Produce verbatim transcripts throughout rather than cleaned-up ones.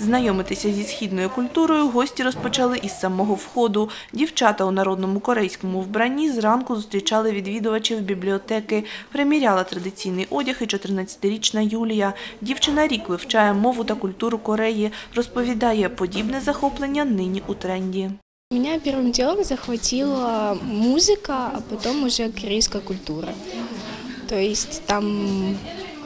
Знайомитися зі східною культурою гості розпочали із самого входу. Дівчата у народному корейському вбранні зранку зустрічали відвідувачів бібліотеки. Приміряла традиційний одяг і чотирнадцятирічна Юлія. Дівчина рік вивчає мову та культуру Кореї. Розповідає, подібне захоплення нині у тренді. Меня первым делом захватила музыка, а потом уже корейская культура. То есть там,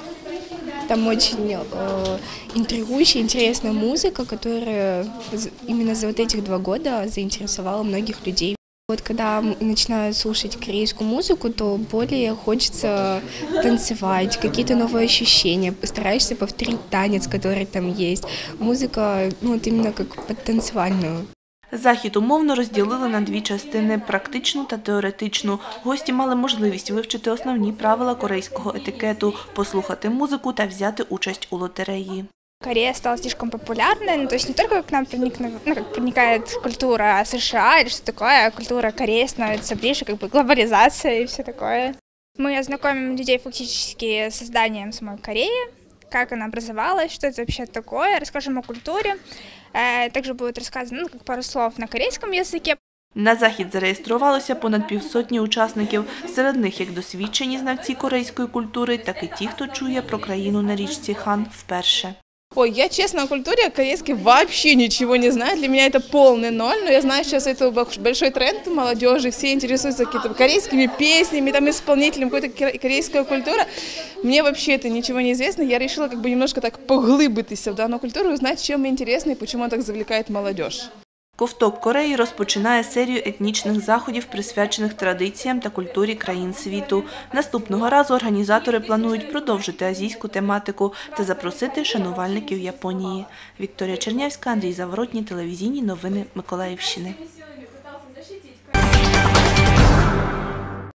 там очень э, интригующая, интересная музыка, которая именно за вот этих два года заинтересовала многих людей. Вот когда начинаю слушать корейскую музыку, то более хочется танцевать, какие-то новые ощущения, постараешься повторить танец, который там есть. Музыка, ну вот именно как под танцевальную. Захід умовно розділили на дві частини – практичну та теоретичну. Гості мали можливість вивчити основні правила корейського етикету, послухати музику та взяти участь у лотереї. Корея стала слишком популярной, ну, то есть не только как к нам проникнув, ну, как проникает культура США или что такое, а культура Кореи становится ближе, как бы глобализация и все такое. Мы ознакомим людей фактически с созданием самой Кореи, как она образовалась, что это вообще такое, расскажем о культуре. Также будет рассказано, ну, как пару слов на корейском языке. На захід зареєструвалося понад півсотні учасників. Серед них як досвідчені знавці корейської культури, так і ті, хто чує про країну на річці Хан вперше. Ой, я честно о культуре корейской вообще ничего не знаю. Для меня это полный ноль. Но я знаю, сейчас это большой тренд молодежи. Все интересуются какими-то корейскими песнями, там, исполнителем, какой-то корейская культура. Мне вообще это ничего не известно. Я решила как бы немножко так поглыбиться в данную культуру, узнать, чем интересно и почему она так завлекает молодежь. Ковток Кореї розпочинає серію етнічних заходів, присвячених традиціям та культурі країн світу. Наступного разу організатори планують продовжити азійську тематику та запросити шанувальників Японії. Вікторія Чернявська, Андрій Заворотній, телевізійні новини Миколаївщини.